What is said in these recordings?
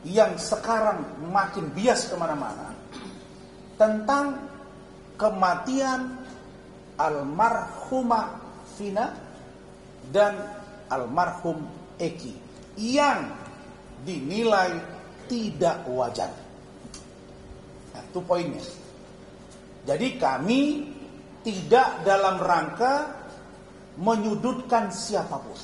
yang sekarang makin bias kemana-mana tentang kematian almarhumah Vina dan almarhum Eki yang dinilai tidak wajar. Nah, itu poinnya. Jadi kami tidak dalam rangka menyudutkan siapapun.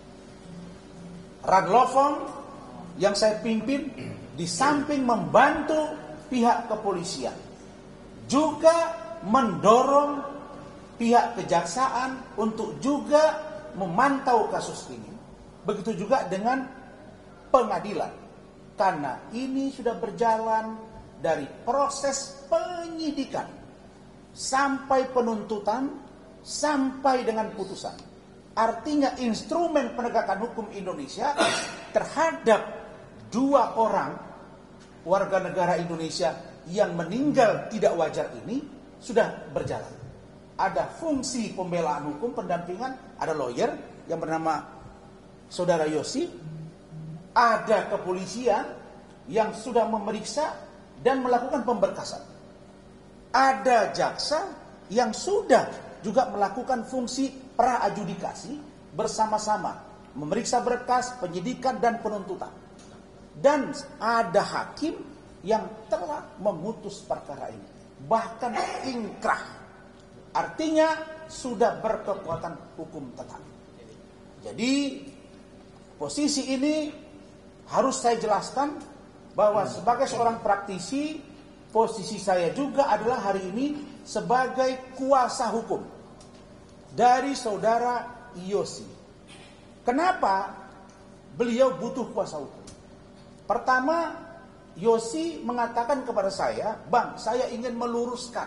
Radlofon yang saya pimpin di samping membantu pihak kepolisian juga mendorong pihak kejaksaan untuk juga memantau kasus ini. Begitu juga dengan pengadilan. Karena ini sudah berjalan dari proses penyidikan sampai penuntutan sampai dengan putusan. Artinya instrumen penegakan hukum Indonesia terhadap 2 orang warga negara Indonesia yang meninggal tidak wajar ini sudah berjalan. Ada fungsi pembelaan hukum, pendampingan, ada lawyer yang bernama Saudara Yosi, ada kepolisian yang sudah memeriksa dan melakukan pemberkasan. Ada jaksa yang sudah juga melakukan fungsi pra-adjudikasi bersama-sama, memeriksa berkas, penyidikan dan penuntutan. Dan ada hakim yang telah memutus perkara ini, bahkan ingkrah. Artinya sudah berkekuatan hukum tetap. Jadi posisi ini harus saya jelaskan bahwa sebagai seorang praktisi, posisi saya juga adalah hari ini sebagai kuasa hukum dari saudara Yosi. Kenapa beliau butuh kuasa hukum? Pertama, Yosi mengatakan kepada saya, "Bang, saya ingin meluruskan.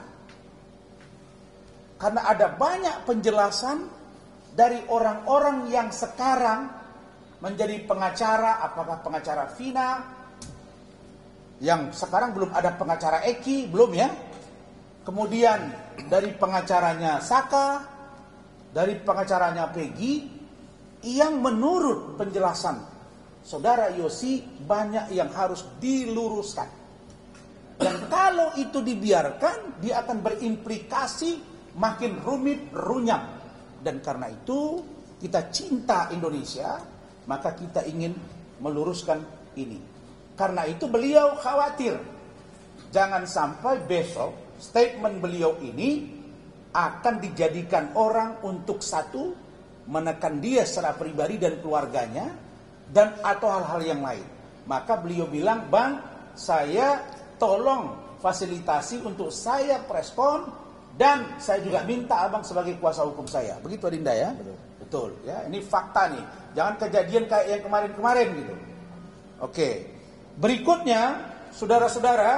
Karena ada banyak penjelasan dari orang-orang yang sekarang menjadi pengacara, apakah pengacara Vina, yang sekarang belum ada pengacara Eki, belum ya. Kemudian dari pengacaranya Saka, dari pengacaranya Peggy, yang menurut penjelasan saudara Yosi banyak yang harus diluruskan. Dan kalau itu dibiarkan, dia akan berimplikasi makin rumit, runyam. Dan karena itu kita cinta Indonesia, maka kita ingin meluruskan ini. Karena itu beliau khawatir jangan sampai besok statement beliau ini akan dijadikan orang untuk satu, menekan dia secara pribadi dan keluarganya, dan atau hal-hal yang lain. Maka beliau bilang, "Bang, saya tolong fasilitasi untuk saya preskon, dan saya juga minta abang sebagai kuasa hukum saya." Begitu Adinda ya? Betul ya, ini fakta nih. Jangan kejadian kayak yang kemarin-kemarin gitu. Oke. Berikutnya, saudara-saudara,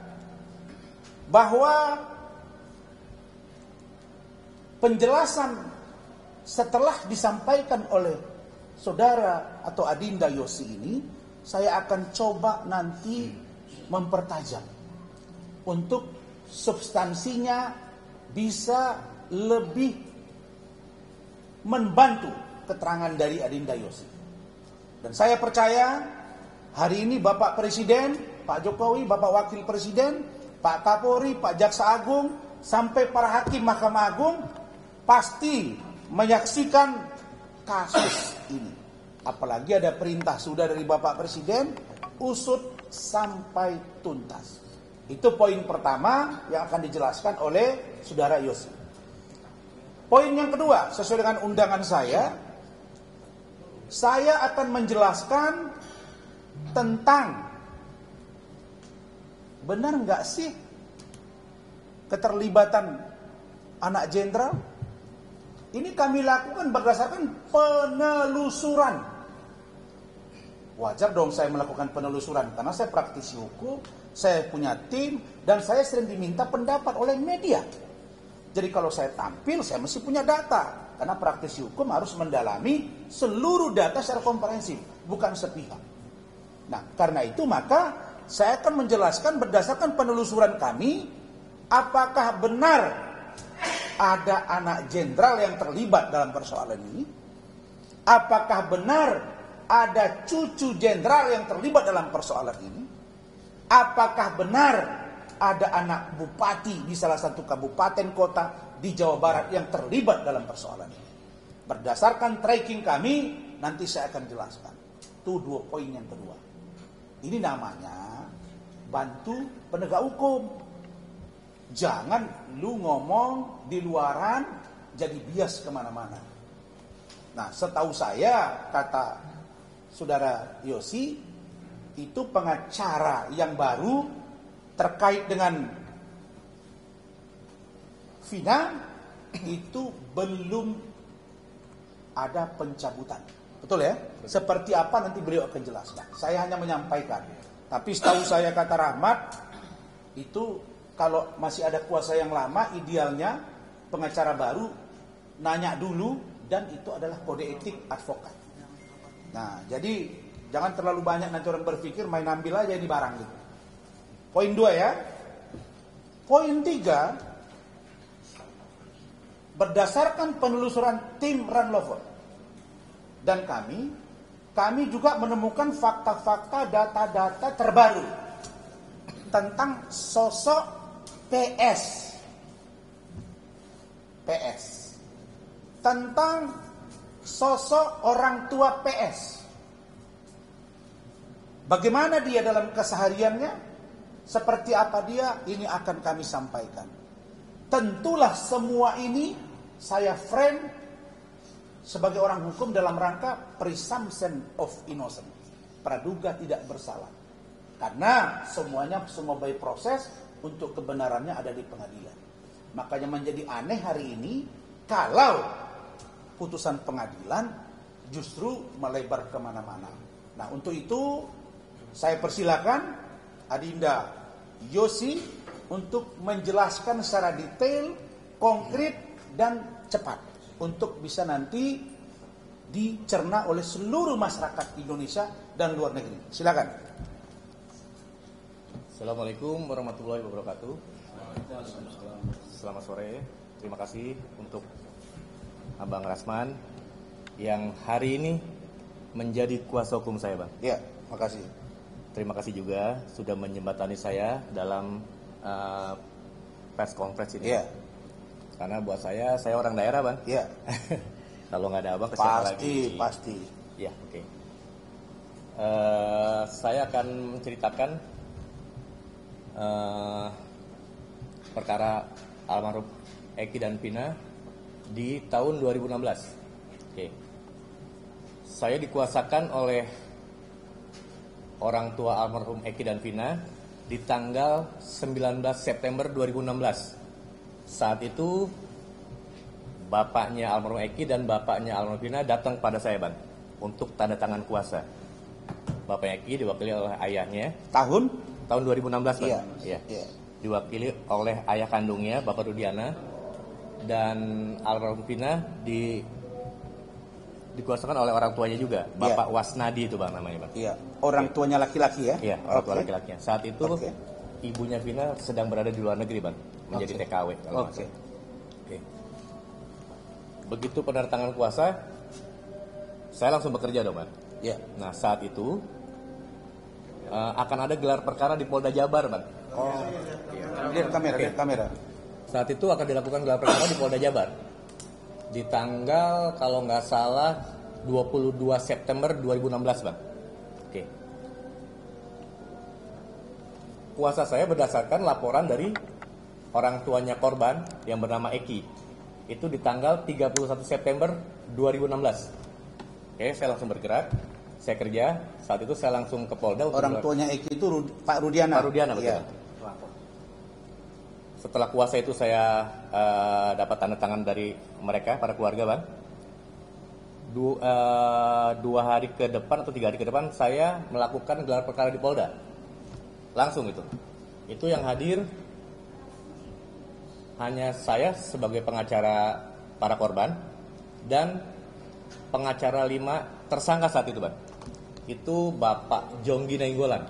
bahwa penjelasan setelah disampaikan oleh saudara atau Adinda Yosi ini, saya akan coba nanti mempertajam untuk substansinya bisa lebih membantu keterangan dari Adinda Yosi. Dan saya percaya hari ini Bapak Presiden, Pak Jokowi, Bapak Wakil Presiden, Pak Kapolri, Pak Jaksa Agung, sampai para hakim Mahkamah Agung pasti menyaksikan kasus ini. Apalagi ada perintah sudah dari Bapak Presiden, usut sampai tuntas. Itu poin pertama yang akan dijelaskan oleh saudara Yosi. Poin yang kedua, sesuai dengan undangan saya akan menjelaskan tentang benar nggak sih keterlibatan anak jenderal. Ini kami lakukan berdasarkan penelusuran. Wajar dong saya melakukan penelusuran karena saya praktisi hukum, saya punya tim, dan saya sering diminta pendapat oleh media. Jadi kalau saya tampil, saya mesti punya data. Karena praktisi hukum harus mendalami seluruh data secara komprehensif, bukan sepihak. Nah, karena itu maka saya akan menjelaskan berdasarkan penelusuran kami, apakah benar ada anak jenderal yang terlibat dalam persoalan ini? Apakah benar ada cucu jenderal yang terlibat dalam persoalan ini? Apakah benar ada anak bupati di salah satu kabupaten kota di Jawa Barat yang terlibat dalam persoalan ini? Berdasarkan tracking kami, nanti saya akan jelaskan. Itu 2 poin yang kedua. Ini namanya bantu penegak hukum. Jangan lu ngomong di luaran jadi bias kemana-mana. Nah, setahu saya, kata Saudara Yosi, itu pengacara yang baru terkait dengan Vina itu belum ada pencabutan. Betul ya? Seperti apa nanti beliau akan jelaskan. Saya hanya menyampaikan. Tapi setahu saya, kata Rahmat, itu kalau masih ada kuasa yang lama, idealnya pengacara baru nanya dulu, dan itu adalah kode etik advokat. Nah, jadi jangan terlalu banyak nanti orang berpikir main ambil aja ini barang gitu. Poin 2 ya. Poin 3, berdasarkan penelusuran tim Ranlover dan kami juga menemukan fakta-fakta, data-data terbaru tentang sosok PS, tentang sosok orang tua PS. Bagaimana dia dalam kesehariannya, seperti apa dia, ini akan kami sampaikan. Tentulah semua ini saya frame sebagai orang hukum dalam rangka presumption of innocence, praduga tidak bersalah. Karena semua by proses, untuk kebenarannya ada di pengadilan. Makanya menjadi aneh hari ini kalau putusan pengadilan justru melebar kemana-mana. Nah, untuk itu saya persilakan Adinda Yosi untuk menjelaskan secara detail, konkret, dan cepat untuk bisa nanti dicerna oleh seluruh masyarakat Indonesia dan luar negeri. Silakan. Assalamualaikum warahmatullahi wabarakatuh. Selamat sore. Terima kasih untuk Abang Rasman yang hari ini menjadi kuasa hukum saya, Bang. Ya, makasih. Terima kasih juga sudah menjembatani saya dalam press conference ini. Iya. Karena buat saya orang daerah, Bang. Iya. Kalau nggak ada Abang, kesiapa lagi? Pasti. Ya, oke. Saya akan menceritakan perkara almarhum Eki dan Vina di tahun 2016. Oke. Saya dikuasakan oleh orang tua almarhum Eki dan Vina di tanggal 19 September 2016. Saat itu bapaknya almarhum Eki dan bapaknya almarhum Vina datang pada saya, Bang, untuk tanda tangan kuasa. Bapaknya Eki diwakili oleh ayahnya. Tahun 2016, Bang. Iya. Diwakili oleh ayah kandungnya, Bapak Rudiana, dan almarhum Vina dikuasakan oleh orang tuanya juga, Bapak Wasnadi itu, Bang, namanya, Bang. Iya. Orang tuanya laki-laki ya? Iya, orang tua laki-lakinya. Saat itu ibunya Vina sedang berada di luar negeri, Bang, menjadi TKW kalau nggak salah. Oke. Begitu penandatangan kuasa, saya langsung bekerja dong, Bang. Iya. Nah, saat itu akan ada gelar perkara di Polda Jabar, Bang. Lihat kamera. Saat itu akan dilakukan gelar perkara di Polda Jabar di tanggal kalau nggak salah 22 September 2016, Bang. Oke. Kuasa saya berdasarkan laporan dari orang tuanya korban yang bernama Eki. Itu di tanggal 31 September 2016. Oke, saya langsung bergerak. Saya kerja, saat itu saya langsung ke Polda. Orang tuanya Eki itu Pak Rudiana. Pak Rudiana, betul. Iya. Setelah kuasa itu saya dapat tanda tangan dari mereka, para keluarga, Bang. 2 hari ke depan atau 3 hari ke depan saya melakukan gelar perkara di Polda. Langsung itu. Itu yang hadir hanya saya sebagai pengacara para korban dan pengacara 5 tersangka saat itu, Bang. Itu Bapak Jonggi Nainggolan.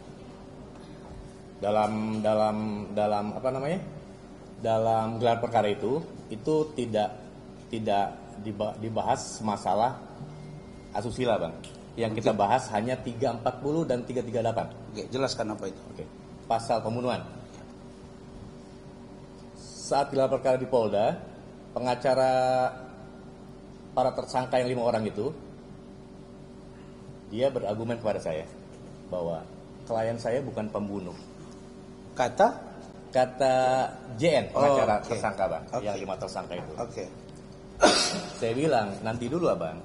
Dalam apa namanya? Dalam gelar perkara itu tidak dibahas masalah asusila, Bang. Yang kita bahas hanya 340 dan 338. Oke, jelaskan apa itu. Oke. Pasal pembunuhan. Saat gelar perkara di Polda, pengacara para tersangka yang 5 orang itu, dia berargumen kepada saya bahwa klien saya bukan pembunuh. Kata JN, pengacara okay. tersangka, Bang, yang 5 tersangka itu. Oke. Saya bilang, nanti dulu Abang,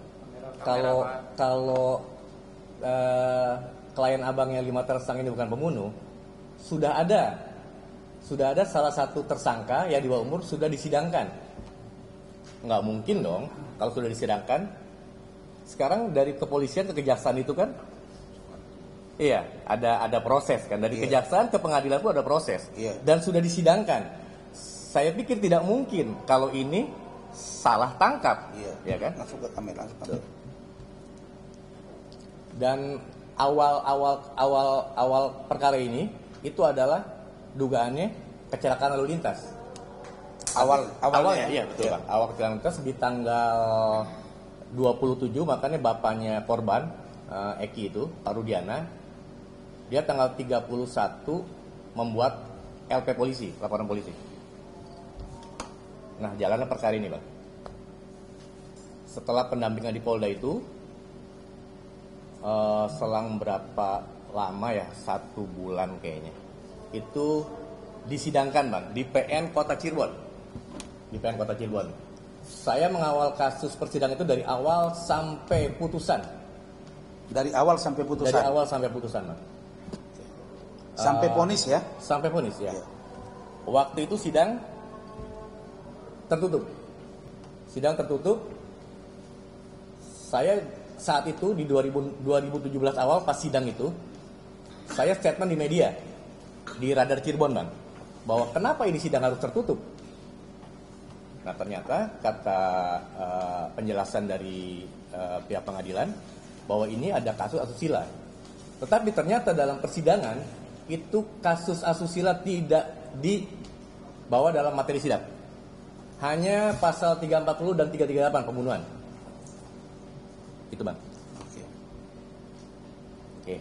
kalau klien Abang yang 5 tersangka ini bukan pembunuh, sudah ada salah satu tersangka yang di bawah umur sudah disidangkan. Nggak mungkin dong kalau sudah disidangkan. Sekarang dari kepolisian ke kejaksaan itu kan, iya, ada proses kan, dari kejaksaan ke pengadilan pun ada proses, dan sudah disidangkan. Saya pikir tidak mungkin kalau ini salah tangkap, ya kan? Langsung ke kamera, Dan awal perkara ini itu adalah dugaannya kecelakaan lalu lintas. Awalnya, iya betul Bang. Awal kecelakaan lalu lintas di tanggal 27, makanya bapaknya korban Eki itu, Pak Rudiana, dia tanggal 31 membuat LP polisi, laporan polisi. Nah, jalannya perkara ini, Bang. Setelah pendampingan di Polda itu, selang berapa lama ya, 1 bulan kayaknya, itu disidangkan, Bang, di PN Kota Cirebon. Di PN Kota Cirebon. Saya mengawal kasus persidangan itu dari awal sampai putusan. Dari awal sampai putusan? Dari awal sampai putusan, Bang. Sampai vonis ya? Sampai vonis ya. Waktu itu sidang tertutup. Sidang tertutup. Saya saat itu di 2017 awal pas sidang itu, saya statement di media, di Radar Cirebon, Bang, bahwa kenapa ini sidang harus tertutup. Nah, ternyata kata penjelasan dari pihak pengadilan bahwa ini ada kasus asusila. Tetapi ternyata dalam persidangan itu kasus asusila tidak dibawa dalam materi sidang. Hanya pasal 340 dan 338 pembunuhan. Itu, Bang. Oke.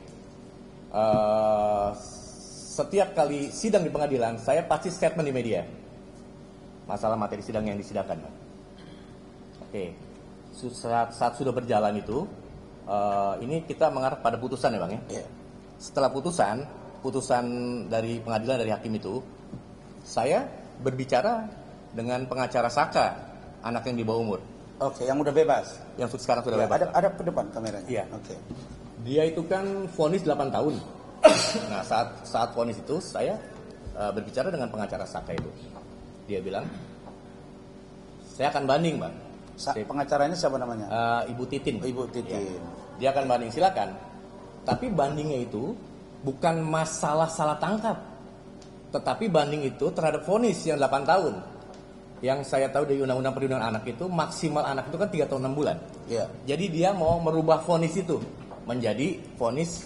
Setiap kali sidang di pengadilan, saya pasti statement di media. Masalah materi sidang yang disidangkan, Bang. Oke. Saat sudah berjalan itu, ini kita mengarah pada putusan ya, Bang ya. Setelah putusan dari pengadilan dari hakim itu, saya berbicara dengan pengacara Saka, anak yang di bawah umur. Oke, yang udah bebas. Yang sekarang sudah bebas. Ada ke depan kameranya. Iya. Oke. Dia itu kan vonis 8 tahun. Nah, saat vonis itu saya berbicara dengan pengacara Saka itu. Dia bilang, saya akan banding, Bang. Pengacaranya siapa namanya? Ibu Titin. Ibu Titin. Ya. Dia akan banding, silakan. Tapi bandingnya itu bukan masalah salah tangkap, tetapi banding itu terhadap vonis yang 8 tahun. Yang saya tahu dari Undang-Undang Perlindungan Anak itu, maksimal anak itu kan 3 tahun 6 bulan. Iya. Jadi dia mau merubah vonis itu menjadi vonis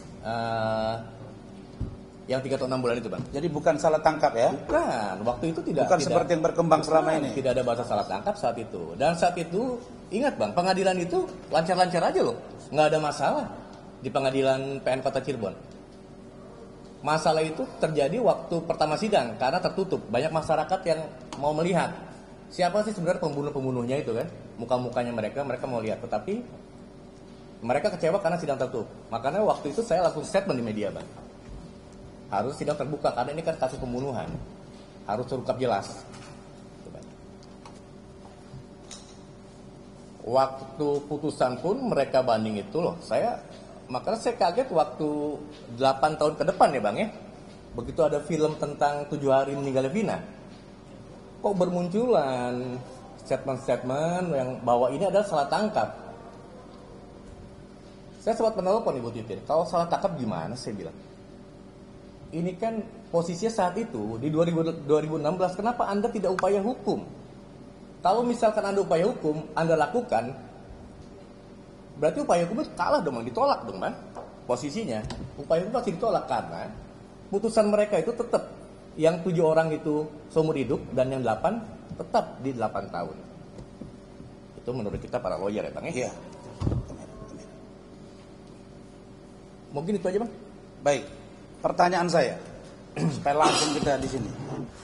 yang 3 tahun 6 bulan itu, Bang. Jadi bukan salah tangkap ya? Bukan, waktu itu tidak. Bukan seperti yang berkembang selama ini. Tidak ada bahasa salah tangkap saat itu. Dan saat itu, ingat Bang, pengadilan itu lancar-lancar aja loh. Nggak ada masalah di pengadilan PN Kota Cirebon. Masalah itu terjadi waktu pertama sidang karena tertutup. Banyak masyarakat yang mau melihat siapa sih sebenarnya pembunuh-pembunuhnya itu kan. Muka-mukanya mereka mau lihat. Tetapi mereka kecewa karena sidang tertutup. Makanya waktu itu saya langsung statement di media, Bang. Harus sidang terbuka karena ini kan kasus pembunuhan. Harus terungkap jelas. Waktu putusan pun mereka banding itu loh. Makanya saya kaget waktu 8 tahun ke depan ya, Bang ya. Begitu ada film tentang 7 hari meninggalnya Vina, kok bermunculan statement-statement yang bahwa ini adalah salah tangkap. Saya sempat menelpon Ibu Titin, kalau salah tangkap gimana, saya bilang. Ini kan posisinya saat itu di 2016, kenapa Anda tidak upaya hukum? Kalau misalkan Anda upaya hukum, Anda lakukan, berarti upaya hukum itu kalah dong, ditolak dong, Bang. Posisinya, upaya hukum pasti ditolak karena putusan mereka itu tetap yang 7 orang itu seumur hidup dan yang 8 tetap di 8 tahun. Itu menurut kita para lawyer ya, Bang ya. Iya. Mungkin itu aja Bang. Baik, pertanyaan saya supaya langsung kita di sini.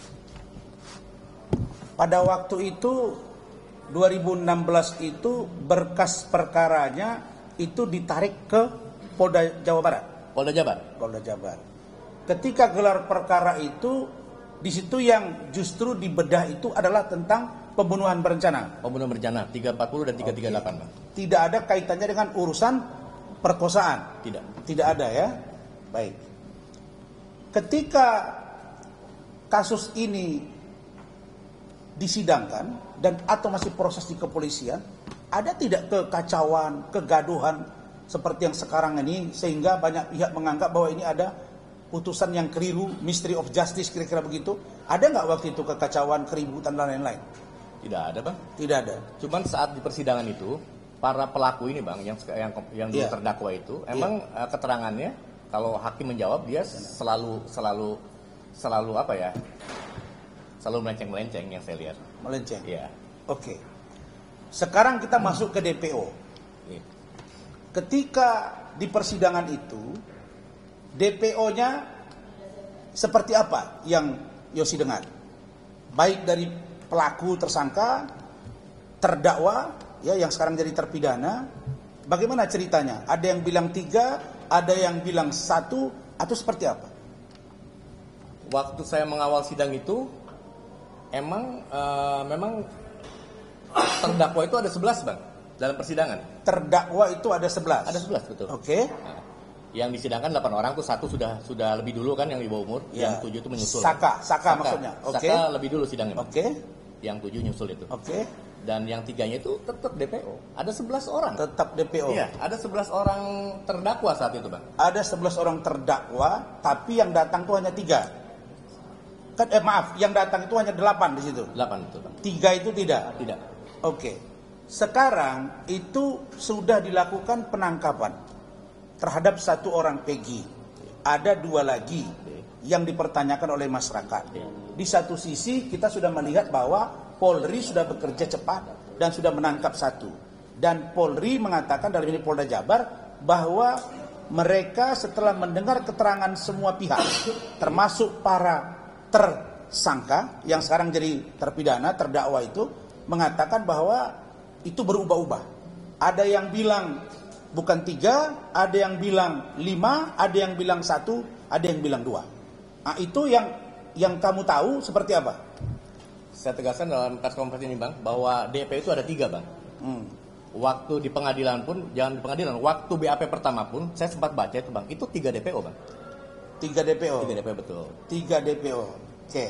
Pada waktu itu 2016 itu berkas perkaranya itu ditarik ke Polda Jawa Barat. Polda Jabar. Polda Jabar. Ketika gelar perkara itu, di situ yang justru dibedah itu adalah tentang pembunuhan berencana. Pembunuhan berencana 340 dan 338 Bang. Tidak ada kaitannya dengan urusan perkosaan. Tidak. Tidak ada ya. Baik. Ketika kasus ini disidangkan dan atau masih proses di kepolisian, ada tidak kekacauan, kegaduhan seperti yang sekarang ini sehingga banyak pihak menganggap bahwa ini ada putusan yang keliru, mystery of justice kira-kira begitu? Ada nggak waktu itu kekacauan, keributan dan lain-lain? Tidak ada Bang. Tidak ada. Cuman saat di persidangan itu para pelaku ini Bang yang dulu terdakwa itu emang keterangannya kalau hakim menjawab dia selalu apa ya? Selalu melenceng-melenceng yang saya lihat. Melenceng. Iya. Oke. Sekarang kita masuk ke DPO. Iya. Ketika di persidangan itu DPO-nya seperti apa yang Yosi dengar? Baik dari pelaku tersangka, terdakwa, ya yang sekarang jadi terpidana, bagaimana ceritanya? Ada yang bilang 3, ada yang bilang 1, atau seperti apa? Waktu saya mengawal sidang itu, memang terdakwa itu ada 11 Bang dalam persidangan. Terdakwa itu ada 11? Ada 11 betul. Oke. Nah, yang disidangkan 8 orang tuh 1 sudah lebih dulu kan yang di bawah umur, yang 7 itu menyusul. Saka maksudnya. Oke. Saka lebih dulu sidangnya. Oke. Yang 7 nyusul itu. Oke. Dan yang 3-nya itu tetap DPO. Ada 11 orang. Tetap DPO. Iya, ada 11 orang terdakwa saat itu, Bang. Ada 11 orang terdakwa, tapi yang datang tuh hanya 3. Kan maaf, yang datang itu hanya 8 di situ. 8 betul, Bang. 3 itu tidak. Tidak. Oke. Sekarang itu sudah dilakukan penangkapan terhadap 1 orang Peggy. Ada 2 lagi yang dipertanyakan oleh masyarakat. Di satu sisi kita sudah melihat bahwa Polri sudah bekerja cepat dan sudah menangkap 1. Dan Polri mengatakan dalam ini Polda Jabar bahwa mereka setelah mendengar keterangan semua pihak, termasuk para tersangka yang sekarang jadi terpidana, terdakwa itu, mengatakan bahwa itu berubah-ubah. Ada yang bilang bukan 3, ada yang bilang 5, ada yang bilang 1, ada yang bilang 2. Nah, itu yang kamu tahu seperti apa? Saya tegaskan dalam kasus konferensi ini, Bang, bahwa DP itu ada 3, Bang. Waktu di pengadilan pun, jangan di pengadilan, waktu BAP pertama pun, saya sempat baca itu, Bang, itu 3 DPO, Bang. 3 DPO? 3 DPO, betul. 3 DPO, oke.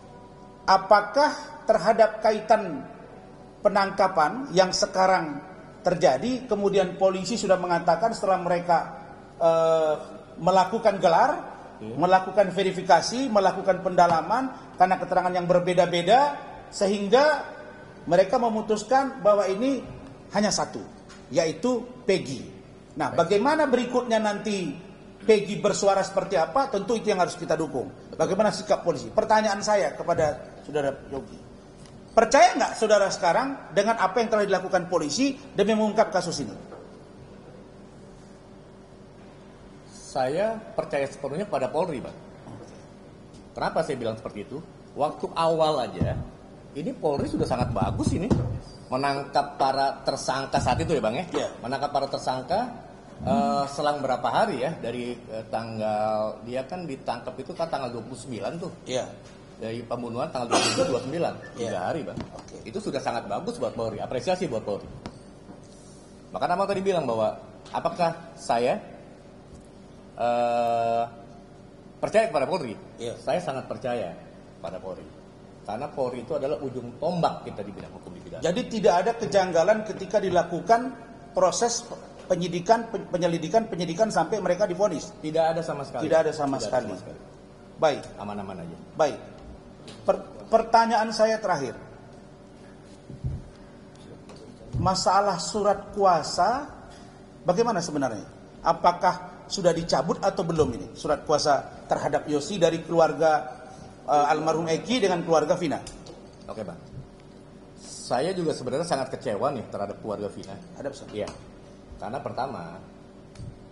Apakah terhadap kaitan penangkapan yang sekarang terjadi, kemudian polisi sudah mengatakan setelah mereka melakukan gelar, melakukan verifikasi, melakukan pendalaman karena keterangan yang berbeda-beda, sehingga mereka memutuskan bahwa ini hanya 1, yaitu Peggy. Nah, bagaimana berikutnya nanti Peggy bersuara seperti apa, tentu itu yang harus kita dukung. Bagaimana sikap polisi? Pertanyaan saya kepada Saudara Yogi, percaya nggak saudara sekarang dengan apa yang telah dilakukan polisi demi mengungkap kasus ini? Saya percaya sepenuhnya pada Polri, Bang. Kenapa saya bilang seperti itu? Waktu awal aja, ini Polri sudah sangat bagus ini menangkap para tersangka saat itu ya, Bang ya. Menangkap para tersangka selang berapa hari ya dari tanggal dia kan ditangkap itu kan tanggal 29 tuh. Iya. Dari pembunuhan tanggal 29, 3 hari, Bang. Itu sudah sangat bagus buat Polri, apresiasi buat Polri. Maka nama tadi bilang bahwa apakah saya percaya kepada Polri? Saya sangat percaya pada Polri. Karena Polri itu adalah ujung tombak kita di bidang hukum di bidang. Jadi tidak ada kejanggalan ketika dilakukan proses penyelidikan sampai mereka divonis. Tidak ada sama sekali. Tidak ada sama sekali. Baik. Aman-aman aja. Baik. Pertanyaan saya terakhir. Masalah surat kuasa bagaimana sebenarnya? Apakah sudah dicabut atau belum ini surat kuasa terhadap Yosi dari keluarga almarhum Eki dengan keluarga Vina? Oke, Bang. Saya juga sebenarnya sangat kecewa nih terhadap keluarga Vina. Ada pesan? Iya. Karena pertama,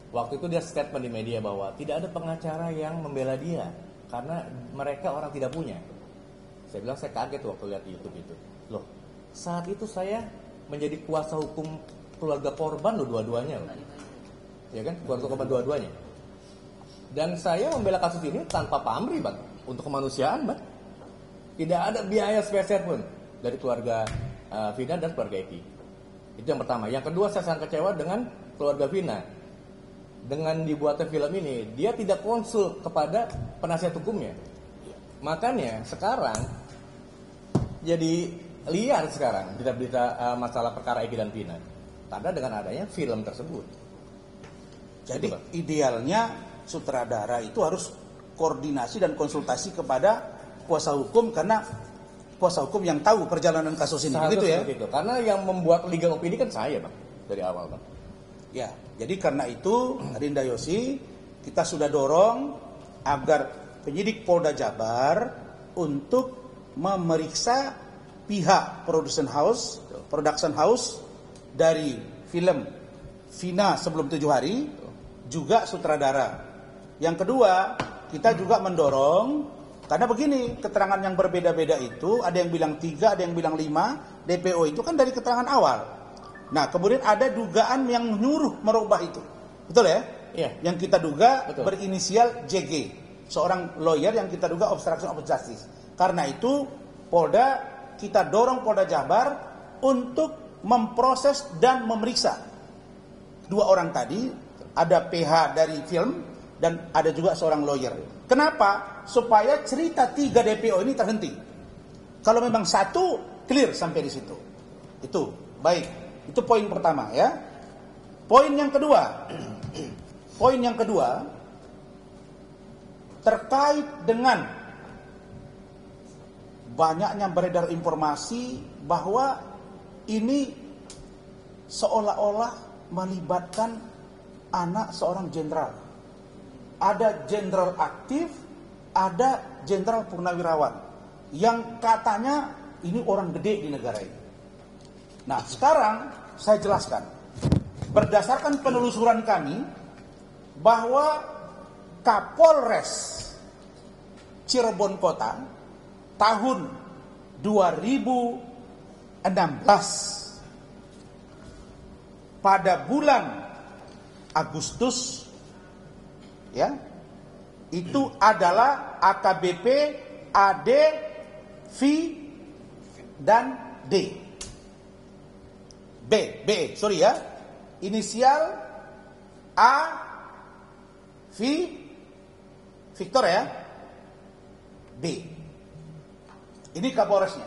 Waktu itu dia statement di media bahwa tidak ada pengacara yang membela dia karena mereka orang tidak punya. Saya bilang saya kaget waktu lihat di YouTube itu. Loh, saat itu saya menjadi kuasa hukum keluarga korban loh dua-duanya loh. Ya kan? Keluarga korban dua-duanya. Dan saya membela kasus ini tanpa pamrih, Bang, untuk kemanusiaan, Bang. Tidak ada biaya spesial pun dari keluarga Vina dan keluarga Eki. Itu yang pertama. Yang kedua, saya sangat kecewa dengan keluarga Vina. Dengan dibuatnya film ini, dia tidak konsul kepada penasihat hukumnya. Makanya sekarang jadi liar sekarang berita-berita masalah perkara Eki dan Vina. Karena dengan adanya film tersebut. Jadi idealnya sutradara itu harus koordinasi dan konsultasi kepada kuasa hukum, karena kuasa hukum yang tahu perjalanan kasus ini, gitu ya. Itu. Karena yang membuat legal opinion kan saya, Bang, dari awal, Bang. Ya, jadi karena itu Adinda Yosi, kita sudah dorong agar penyidik Polda Jabar untuk memeriksa pihak production house dari film Vina Sebelum 7 Hari, juga sutradara. Yang kedua, kita juga mendorong, karena begini, keterangan yang berbeda-beda itu, ada yang bilang 3, ada yang bilang 5, DPO itu kan dari keterangan awal. Nah, kemudian ada dugaan yang nyuruh merubah itu. Betul ya? Iya. Yang kita duga betul, berinisial JG, seorang lawyer yang kita duga obstruction of justice. Karena itu, kita dorong Polda Jabar untuk memproses dan memeriksa 2 orang tadi, ada PH dari film, dan ada juga seorang lawyer. Kenapa? Supaya cerita 3 DPO ini terhenti. Kalau memang 1, clear sampai di situ. Itu, baik. Itu poin pertama ya. Poin yang kedua, terkait dengan banyaknya beredar informasi bahwa ini seolah-olah melibatkan anak seorang jenderal. Ada jenderal aktif, ada jenderal purnawirawan yang katanya ini orang gede di negara ini. Nah, sekarang saya jelaskan. Berdasarkan penelusuran kami bahwa Kapolres Cirebon Kota tahun 2016 pada bulan Agustus ya, itu adalah AKBP AD, V dan D. Inisial A, V, Victor ya, B. Ini Kapolresnya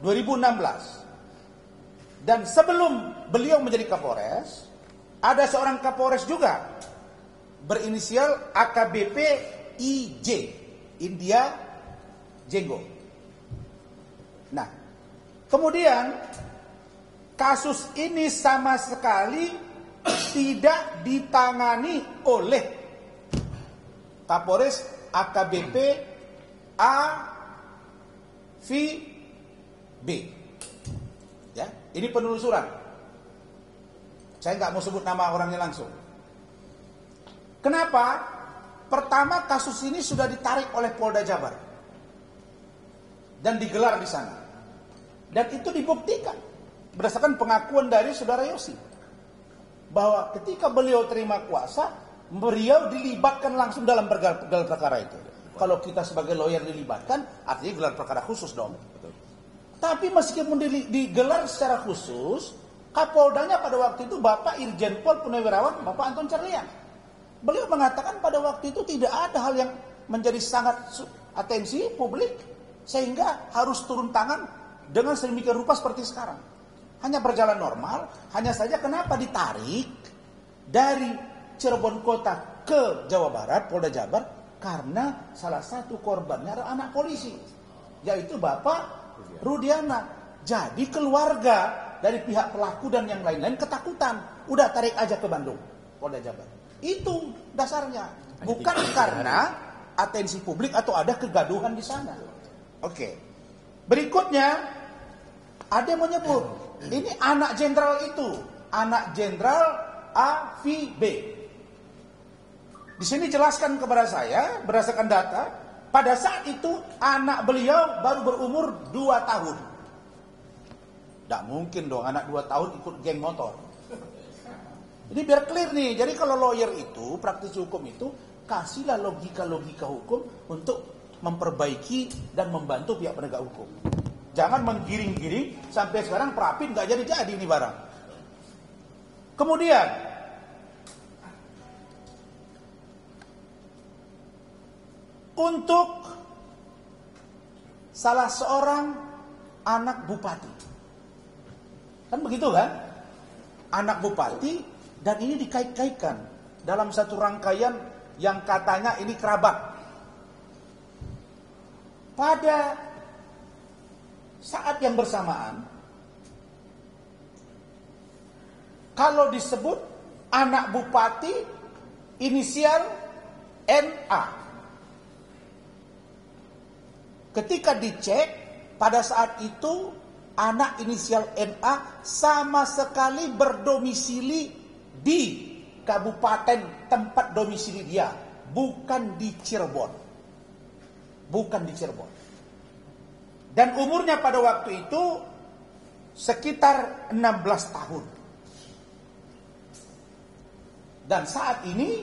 2016. Dan sebelum beliau menjadi Kapolres, ada seorang Kapolres juga berinisial AKBP IJ, India Jenggo. Nah, kemudian kasus ini sama sekali tidak ditangani oleh Kapolres AKBP A, V, B. Ya, ini penelusuran. Saya nggak mau sebut nama orangnya langsung. Kenapa? Pertama, kasus ini sudah ditarik oleh Polda Jabar dan digelar di sana. Dan itu dibuktikan berdasarkan pengakuan dari Saudara Yosi bahwa ketika beliau terima kuasa, beliau dilibatkan langsung dalam gelar perkara itu. Kalau kita sebagai lawyer dilibatkan, artinya gelar perkara khusus dong. Tapi meskipun digelar secara khusus, Kapoldanya pada waktu itu Bapak Irjen Pol Purnawirawan Bapak Anton Carlian. Beliau mengatakan pada waktu itu tidak ada hal yang menjadi sangat atensi publik sehingga harus turun tangan dengan sedemikian rupa seperti sekarang. Hanya berjalan normal, hanya saja kenapa ditarik dari Cirebon Kota ke Jawa Barat, Polda Jabar, karena salah satu korbannya adalah anak polisi, yaitu Bapak Rudiana. Jadi keluarga dari pihak pelaku dan yang lain-lain ketakutan, udah tarik aja ke Bandung, Polda Jabar. Itu dasarnya, bukan karena atensi publik atau ada kegaduhan di sana. Oke. Berikutnya ada yang menyebut ini anak jenderal itu, anak jenderal AVB. Di sini jelaskan kepada saya berdasarkan data, pada saat itu anak beliau baru berumur 2 tahun. Tidak mungkin dong anak 2 tahun ikut geng motor. Ini biar clear nih. Jadi kalau lawyer itu, praktisi hukum itu, kasihlah logika-logika hukum untuk memperbaiki dan membantu pihak penegak hukum. Jangan menggiring-giring sampai sekarang Prapin nggak jadi ini barang. Kemudian untuk salah seorang anak bupati, kan begitu kan? Anak bupati, dan ini dikait-kaitkan dalam satu rangkaian yang katanya ini kerabat. Pada saat yang bersamaan, kalau disebut anak bupati inisial NA, ketika dicek pada saat itu anak inisial NA sama sekali berdomisili di kabupaten tempat domisili dia, bukan di Cirebon. Bukan di Cirebon. Dan umurnya pada waktu itu sekitar 16 tahun. Dan saat ini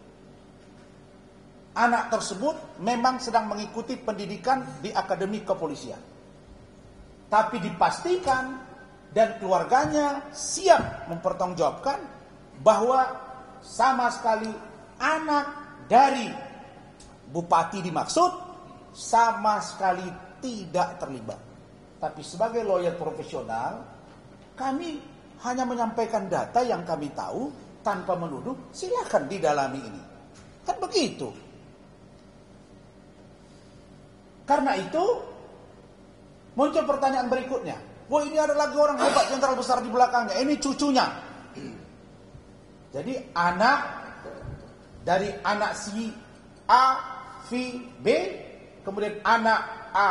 anak tersebut memang sedang mengikuti pendidikan di Akademi Kepolisian. Tapi dipastikan dan keluarganya siap mempertanggungjawabkan bahwa sama sekali anak dari bupati dimaksud sama sekali tidak terlibat. Tapi sebagai lawyer profesional, kami hanya menyampaikan data yang kami tahu tanpa menuduh. Silakan didalami ini. Kan begitu. Karena itu muncul pertanyaan berikutnya. Wah, ini ada lagi orang hebat jenderal besar di belakangnya. Ini cucunya. Jadi anak dari anak si A, V, B, kemudian anak A,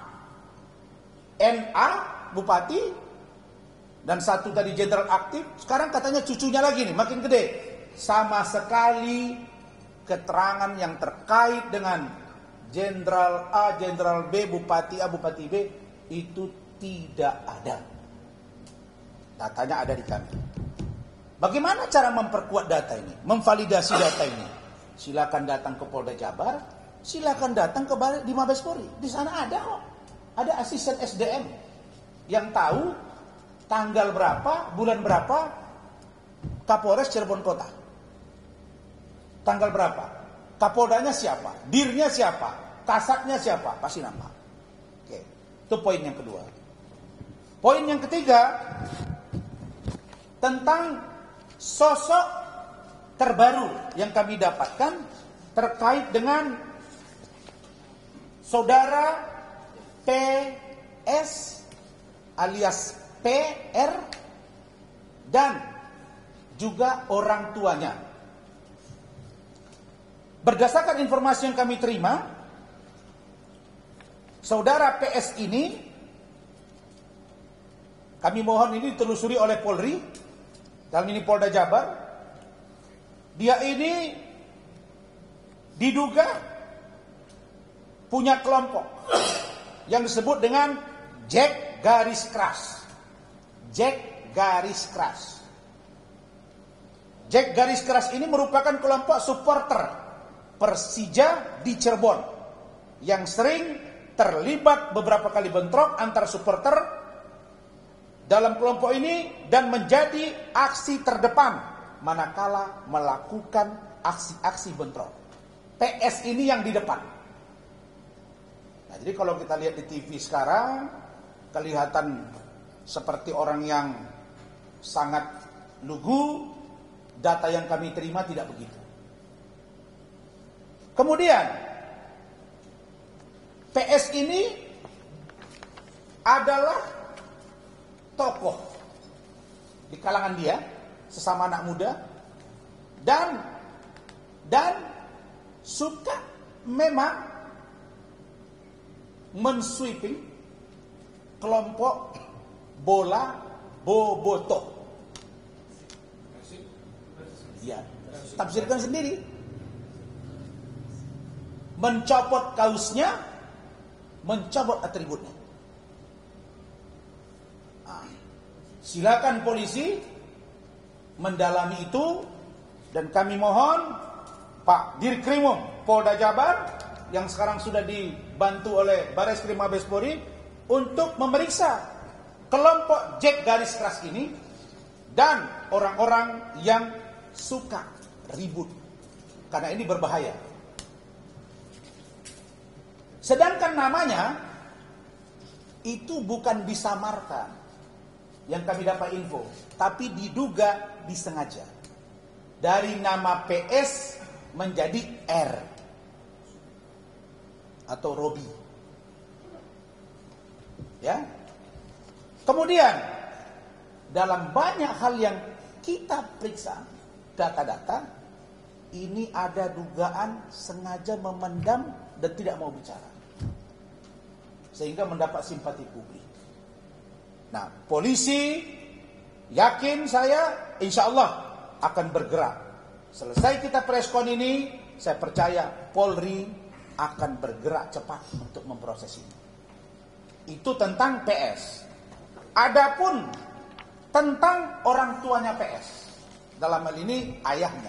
NA, bupati, dan satu tadi jenderal aktif. Sekarang katanya cucunya lagi nih, makin gede. Sama sekali keterangan yang terkait dengan jenderal A, jenderal B, bupati A, bupati B itu tidak ada. Datanya ada di kami. Bagaimana cara memperkuat data ini, memvalidasi data ini? Silakan datang ke Polda Jabar, silakan datang ke di Mabes Polri. Di sana ada kok, ada asisten SDM yang tahu tanggal berapa, bulan berapa Kapolres Cirebon Kota. Tanggal berapa? Kapoldanya siapa? Dirnya siapa? Kasatnya siapa? Pasti nampak. Oke, itu poin yang kedua. Poin yang ketiga tentang sosok terbaru yang kami dapatkan terkait dengan saudara PS alias PR dan juga orang tuanya. Berdasarkan informasi yang kami terima, saudara PS ini, kami mohon ini ditelusuri oleh Polri, dalam ini Polda Jabar. Dia ini diduga punya kelompok yang disebut dengan Jack Garis Keras. Jack Garis Keras. Jack Garis Keras ini merupakan kelompok supporter Persija di Cirebon yang sering terlibat beberapa kali bentrok antar supporter dalam kelompok ini dan menjadi aksi terdepan manakala melakukan aksi-aksi bentrok. PS ini yang di depan. Nah, jadi kalau kita lihat di TV sekarang, kelihatan seperti orang yang sangat lugu. Data yang kami terima tidak begitu. Kemudian PS ini adalah tokoh di kalangan dia, sesama anak muda, dan suka memang mensweeping kelompok bola bobotoh. Ya, tafsirkan sendiri. mencopot kausnya, mencopot atributnya. Nah, silakan polisi mendalami itu, dan kami mohon Pak Dirkrimum Polda Jabar yang sekarang sudah dibantu oleh Bareskrim Mabes Polri untuk memeriksa kelompok Jack garis keras ini dan orang-orang yang suka ribut, karena ini berbahaya. Sedangkan namanya itu bukan disamarkan yang kami dapat info, tapi diduga disengaja. Dari nama PS menjadi R atau Robi. Ya. Kemudian dalam banyak hal yang kita periksa data-data, ini ada dugaan sengaja memendam dan tidak mau bicara, sehingga mendapat simpati publik. Nah, polisi yakin saya insya Allah akan bergerak. Selesai kita preskon ini, saya percaya Polri akan bergerak cepat untuk memproses ini. Itu tentang PS. Adapun tentang orang tuanya PS, dalam hal ini ayahnya.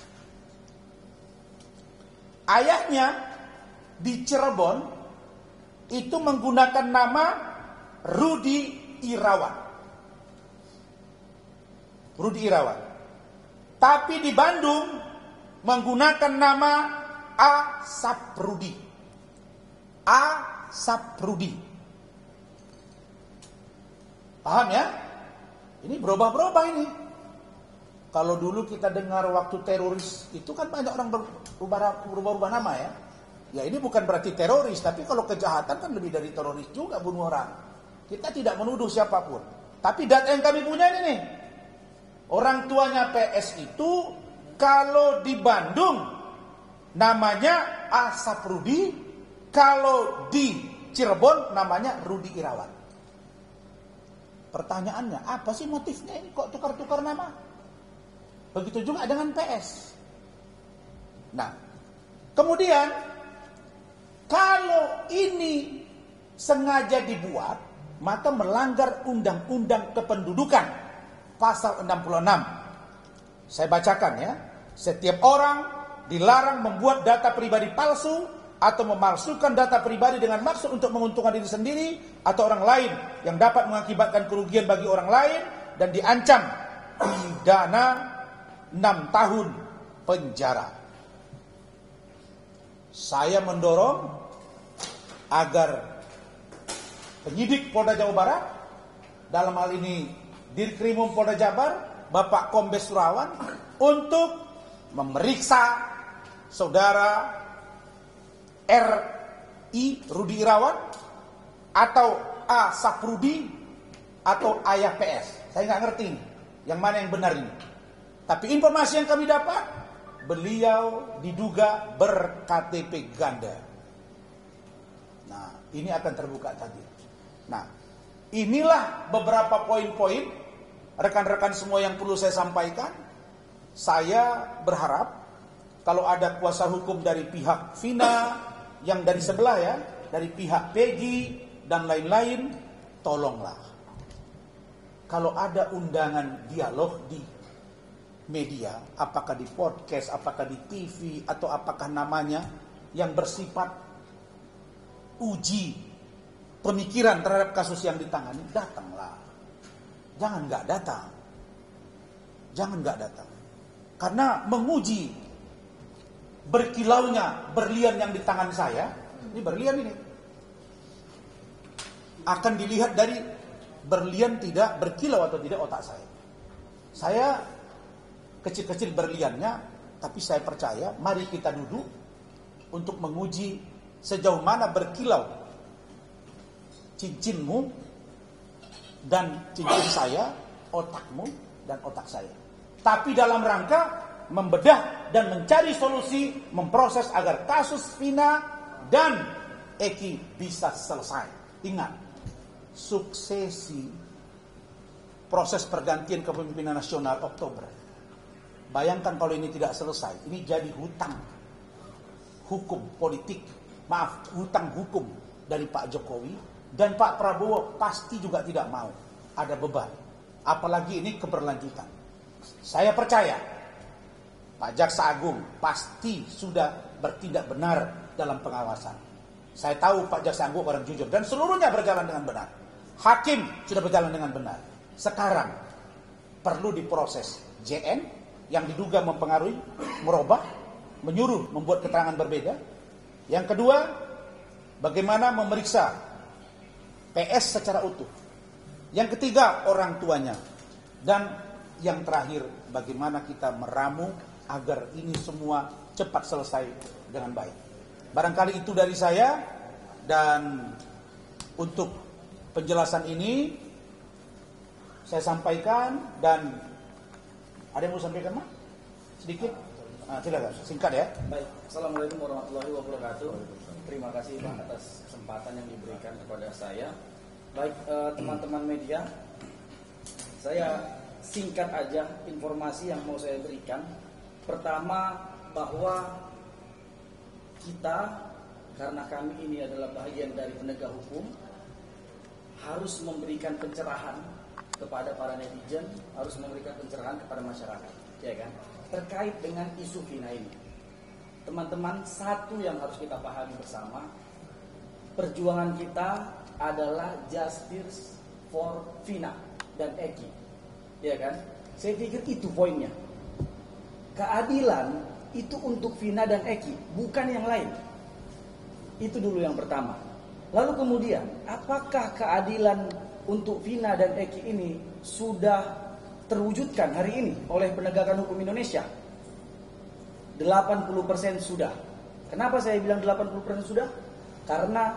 Ayahnya di Cirebon itu menggunakan nama Rudi Irawan. Rudi Irawan. Tapi di Bandung menggunakan nama A. Saprudi. A. Saprudi. Paham ya? Ini berubah-berubah ini. Kalau dulu kita dengar waktu teroris, itu kan banyak orang berubah-ubah nama ya. Ya ini bukan berarti teroris, tapi kalau kejahatan kan lebih dari teroris juga, bunuh orang. Kita tidak menuduh siapapun. Tapi data yang kami punya ini nih, orang tuanya PS itu kalau di Bandung namanya Asap Rudi, kalau di Cirebon namanya Rudi Irawan. Pertanyaannya, apa sih motifnya ini kok tukar-tukar nama? Begitu juga dengan PS. Nah, kemudian kalau ini sengaja dibuat, maka melanggar Undang-Undang Kependudukan pasal 66. Saya bacakan ya. Setiap orang dilarang membuat data pribadi palsu atau memalsukan data pribadi dengan maksud untuk menguntungkan diri sendiri atau orang lain yang dapat mengakibatkan kerugian bagi orang lain dan diancam pidana 6 tahun penjara. Saya mendorong agar penyidik Polda Jawa Barat, dalam hal ini Dirkrimum Polda Jabar, Bapak Kombes Surawan, untuk memeriksa saudara R.I. Rudi Irawan atau A. Saprudi atau ayah PS. Saya nggak ngerti yang mana yang benar ini. Tapi informasi yang kami dapat, beliau diduga ber-KTP ganda. Nah, ini akan terbuka tadi. Nah, inilah beberapa poin-poin rekan-rekan semua yang perlu saya sampaikan. Saya berharap kalau ada kuasa hukum dari pihak Vina, yang dari sebelah ya, dari pihak Peggy dan lain-lain, tolonglah. Kalau ada undangan dialog di media, apakah di podcast, apakah di TV, atau apakah namanya, yang bersifat uji pemikiran terhadap kasus yang ditangani, datanglah. Jangan nggak datang. Jangan nggak datang. Karena menguji berkilaunya berlian yang di tangan saya, ini berlian ini, akan dilihat dari berlian tidak berkilau atau tidak otak saya. Saya kecil-kecil berliannya, tapi saya percaya, mari kita duduk untuk menguji sejauh mana berkilau cincinmu dan cincin saya, otakmu dan otak saya. Tapi dalam rangka membedah dan mencari solusi, memproses agar kasus Vina dan Eki bisa selesai. Ingat, suksesi proses pergantian kepemimpinan nasional Oktober. Bayangkan kalau ini tidak selesai, ini jadi hutang. hukum politik, hutang hukum dari Pak Jokowi, dan Pak Prabowo pasti juga tidak mau ada beban. Apalagi ini keberlanjutan. Saya percaya Pak Jaksa Agung pasti sudah bertindak benar dalam pengawasan. Saya tahu Pak Jaksa Agung orang jujur dan seluruhnya berjalan dengan benar. Hakim sudah berjalan dengan benar. Sekarang perlu diproses JN yang diduga mempengaruhi, merubah, menyuruh membuat keterangan berbeda. Yang kedua, bagaimana memeriksa PS secara utuh. Yang ketiga, orang tuanya. Dan yang terakhir, bagaimana kita meramu agar ini semua cepat selesai dengan baik. Barangkali itu dari saya, dan untuk penjelasan ini saya sampaikan. Dan ada yang mau sampaikan, Mas? Sedikit? Silakan, singkat ya. Baik, Assalamualaikum warahmatullahi wabarakatuh. Terima kasih Pak atas kesempatan yang diberikan kepada saya. Baik, teman-teman media, saya singkat aja informasi yang mau saya berikan. Pertama, bahwa kita, karena kami ini adalah bagian dari penegak hukum, harus memberikan pencerahan kepada para netizen, harus memberikan pencerahan kepada masyarakat, ya kan? Terkait dengan isu Vina ini. Teman-teman, satu yang harus kita pahami bersama, perjuangan kita adalah justice for Vina dan Eki, ya kan? Saya pikir itu poinnya. Keadilan itu untuk Vina dan Eki, bukan yang lain. Itu dulu yang pertama. Lalu kemudian, apakah keadilan untuk Vina dan Eki ini sudah terwujudkan hari ini oleh penegakan hukum Indonesia? 80% sudah. Kenapa saya bilang 80% sudah? Karena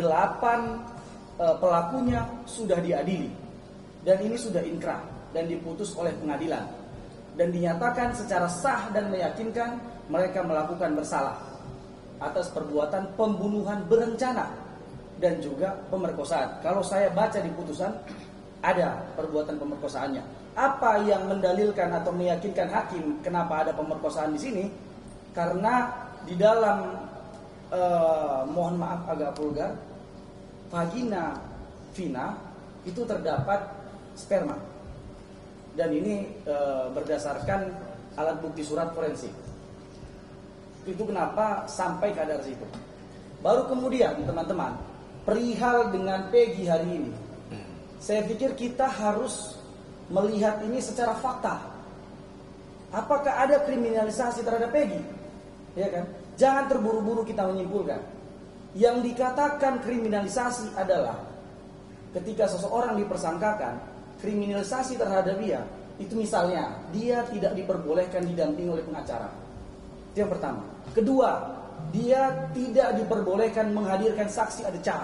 8 pelakunya sudah diadili. Dan ini sudah inkrah dan diputus oleh pengadilan. Dan dinyatakan secara sah dan meyakinkan mereka melakukan bersalah atas perbuatan pembunuhan berencana dan juga pemerkosaan. Kalau saya baca di putusan, ada perbuatan pemerkosaannya. Apa yang mendalilkan atau meyakinkan hakim kenapa ada pemerkosaan di sini? Karena di dalam mohon maaf agak vulgar, vagina Vina itu terdapat sperma. Dan ini berdasarkan alat bukti surat forensik. Itu kenapa sampai kadar situ. Baru kemudian teman-teman, perihal dengan Peggy hari ini, saya pikir kita harus melihat ini secara fakta. Apakah ada kriminalisasi terhadap Peggy? Ya kan? Jangan terburu-buru kita menyimpulkan. Yang dikatakan kriminalisasi adalah ketika seseorang dipersangkakan, kriminalisasi terhadap dia, itu misalnya dia tidak diperbolehkan didampingi oleh pengacara. Itu yang pertama. Kedua, dia tidak diperbolehkan menghadirkan saksi ada cara.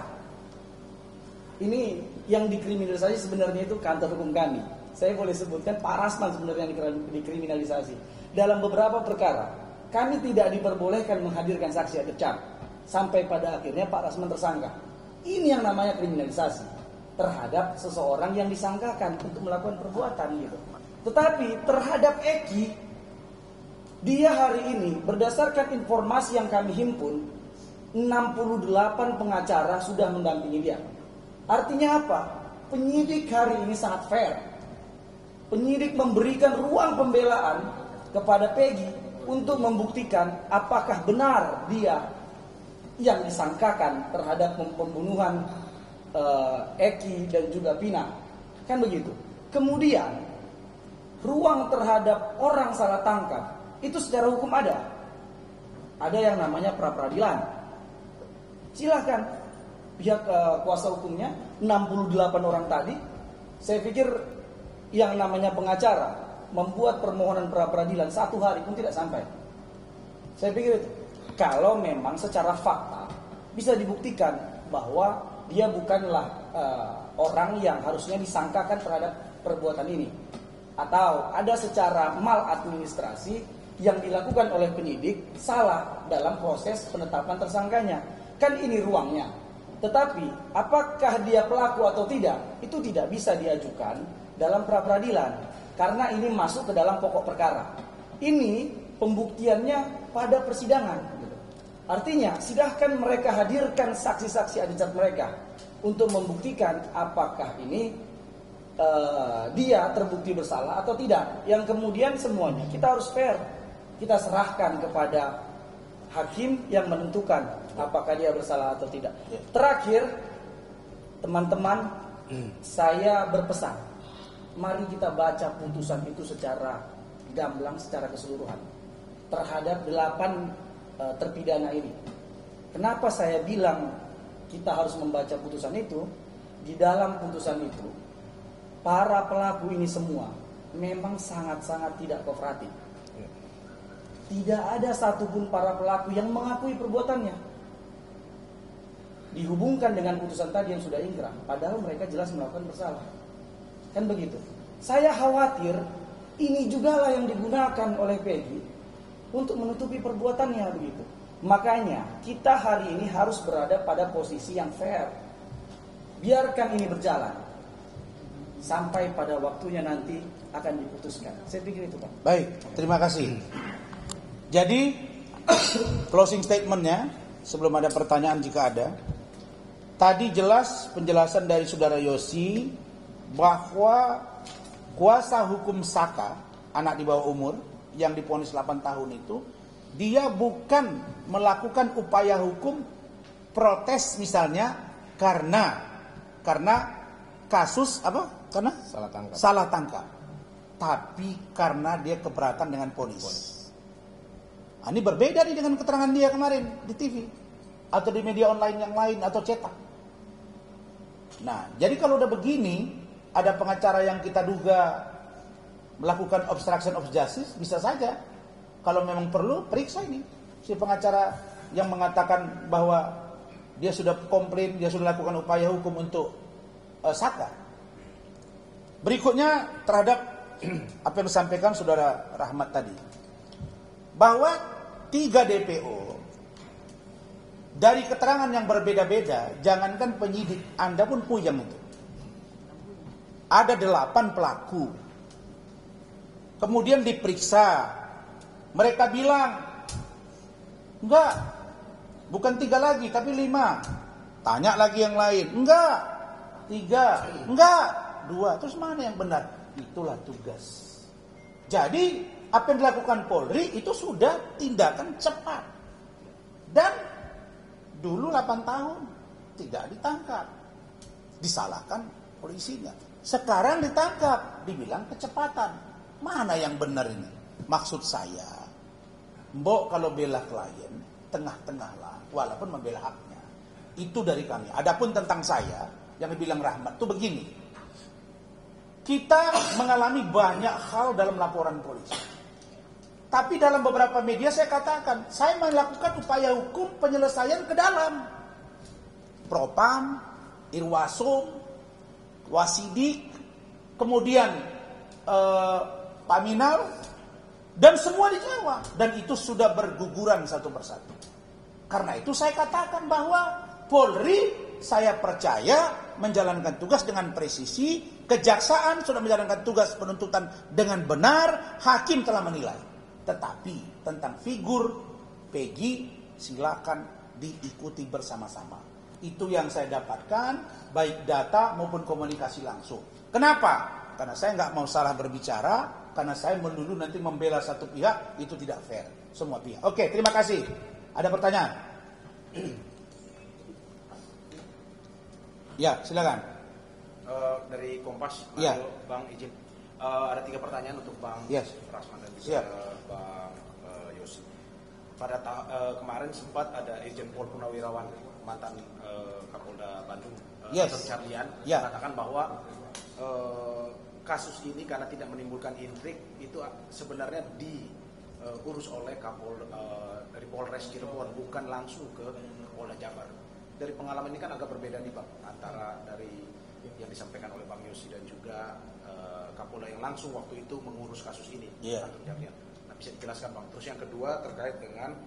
Ini yang dikriminalisasi sebenarnya itu kantor hukum kami. Saya boleh sebutkan Pak Rasman sebenarnya yang dikriminalisasi. Dalam beberapa perkara, kami tidak diperbolehkan menghadirkan saksi ada cara. Sampai pada akhirnya Pak Rasman tersangka. Ini yang namanya kriminalisasi terhadap seseorang yang disangkakan untuk melakukan perbuatan gitu. Tetapi terhadap Eki, dia hari ini berdasarkan informasi yang kami himpun, 68 pengacara sudah mendampingi dia. Artinya apa? Penyidik hari ini sangat fair. Penyidik memberikan ruang pembelaan kepada Peggy untuk membuktikan apakah benar dia yang disangkakan terhadap pembunuhan Eki dan juga Vina. Kan begitu. Kemudian ruang terhadap orang salah tangkap itu secara hukum ada. Ada yang namanya pra-peradilan. Silahkan pihak kuasa hukumnya 68 orang tadi, saya pikir yang namanya pengacara membuat permohonan pra-peradilan 1 hari pun tidak sampai. Saya pikir itu. Kalau memang secara fakta bisa dibuktikan bahwa dia bukanlah orang yang harusnya disangkakan terhadap perbuatan ini, atau ada secara maladministrasi yang dilakukan oleh penyidik salah dalam proses penetapan tersangkanya. Kan ini ruangnya. Tetapi apakah dia pelaku atau tidak, itu tidak bisa diajukan dalam pra-peradilan karena ini masuk ke dalam pokok perkara. Ini pembuktiannya pada persidangan. Artinya, silahkan mereka hadirkan saksi-saksi adicat mereka untuk membuktikan apakah ini dia terbukti bersalah atau tidak. Yang kemudian semuanya kita harus fair. Kita serahkan kepada hakim yang menentukan apakah dia bersalah atau tidak. Terakhir, teman-teman, saya berpesan, mari kita baca putusan itu secara gamblang, secara keseluruhan terhadap 8 terpidana ini. Kenapa saya bilang kita harus membaca putusan itu? Di dalam putusan itu, para pelaku ini semua memang sangat-sangat tidak kooperatif. Tidak ada satupun para pelaku yang mengakui perbuatannya. Dihubungkan dengan putusan tadi yang sudah ingkrah, padahal mereka jelas melakukan bersalah. Kan begitu. Saya khawatir ini jugalah yang digunakan oleh Peggy untuk menutupi perbuatannya begitu. Makanya kita hari ini harus berada pada posisi yang fair. Biarkan ini berjalan sampai pada waktunya nanti akan diputuskan. Saya pikir itu, Pak. Baik, terima kasih. Jadi closing statementnya sebelum ada pertanyaan jika ada. Tadi jelas penjelasan dari Saudara Yosi bahwa kuasa hukum Saka, anak di bawah umur yang divonis 8 tahun itu, dia bukan melakukan upaya hukum protes misalnya karena kasus apa? Karena salah tangkap. Tapi karena dia keberatan dengan vonis. Nah, ini berbeda nih dengan keterangan dia kemarin di TV atau di media online yang lain atau cetak. Nah, jadi kalau udah begini, ada pengacara yang kita duga melakukan obstruction of justice, bisa saja kalau memang perlu periksa ini si pengacara yang mengatakan bahwa dia sudah komplain, dia sudah lakukan upaya hukum untuk Saka. Berikutnya terhadap apa yang disampaikan Saudara Rahmat tadi, bahwa 3 DPO dari keterangan yang berbeda-beda, jangankan penyidik, Anda pun puyeng itu. Ada 8 pelaku. Kemudian diperiksa. Mereka bilang, enggak, bukan 3 lagi, tapi 5. Tanya lagi yang lain, enggak, 3, enggak, 2. Terus mana yang benar? Itulah tugas. Jadi, apa yang dilakukan Polri itu sudah tindakan cepat. Dan dulu 8 tahun tidak ditangkap. Disalahkan polisinya. Sekarang ditangkap, dibilang kecepatan. Mana yang benar ini? Maksud saya, mbok kalau bela klien, tengah-tengah lah, walaupun membela haknya. Itu dari kami. Adapun tentang saya, yang dibilang Rahmat, itu begini. Kita mengalami banyak hal dalam laporan polisi. Tapi dalam beberapa media saya katakan, saya melakukan upaya hukum penyelesaian ke dalam. Propam, Irwasum, Wasidik, kemudian Paminal, dan semua dijawab. Dan itu sudah berguguran satu persatu. Karena itu saya katakan bahwa Polri, saya percaya menjalankan tugas dengan presisi. Kejaksaan sudah menjalankan tugas penuntutan dengan benar. Hakim telah menilai. Tetapi tentang figur Peggy, silakan diikuti bersama-sama. Itu yang saya dapatkan, baik data maupun komunikasi langsung. Kenapa? Karena saya nggak mau salah berbicara, karena saya melulu nanti membela satu pihak, itu tidak fair. Semua pihak. Oke, terima kasih. Ada pertanyaan? Ya, silakan. Dari Kompas, ya. Bang izin. Ada 3 pertanyaan untuk Bang Rasman dan juga Bang Yosi. Pada kemarin sempat ada Irjen Pol Purnawirawan, mantan Kapolda Bandung, Charlian, mengatakan bahwa kasus ini karena tidak menimbulkan intrik, itu sebenarnya diurus oleh dari Polres Cirebon, bukan langsung ke Polda Jabar. Dari pengalaman ini kan agak berbeda nih Bang, antara dari yang disampaikan oleh Bang Yosi dan juga Kapolda yang langsung waktu itu mengurus kasus ini. Nah, bisa dijelaskan Bang. Terus yang kedua terkait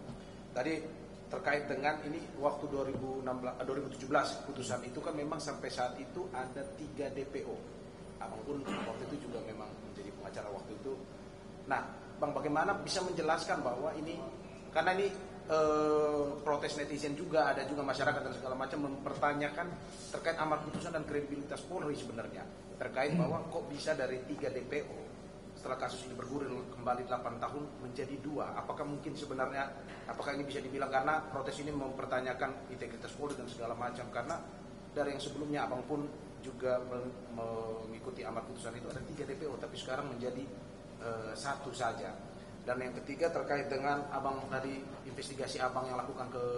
dengan ini waktu 2017 putusan itu kan memang sampai saat itu ada 3 DPO. Abang pun waktu itu juga memang menjadi pengacara waktu itu. Nah, Bang, bagaimana bisa menjelaskan bahwa ini, karena ini protes netizen juga, ada juga masyarakat dan segala macam mempertanyakan terkait amar putusan dan kredibilitas Polri sebenarnya, terkait bahwa kok bisa dari 3 DPO setelah kasus ini bergulir kembali 8 tahun menjadi 2. Apakah mungkin sebenarnya, apakah ini bisa dibilang karena protes ini mempertanyakan integritas Polri dan segala macam, karena dari yang sebelumnya Abang pun juga mengikuti amar putusan itu ada 3 DPO tapi sekarang menjadi 1 saja. Dan yang ketiga terkait dengan Abang tadi, investigasi Abang yang lakukan ke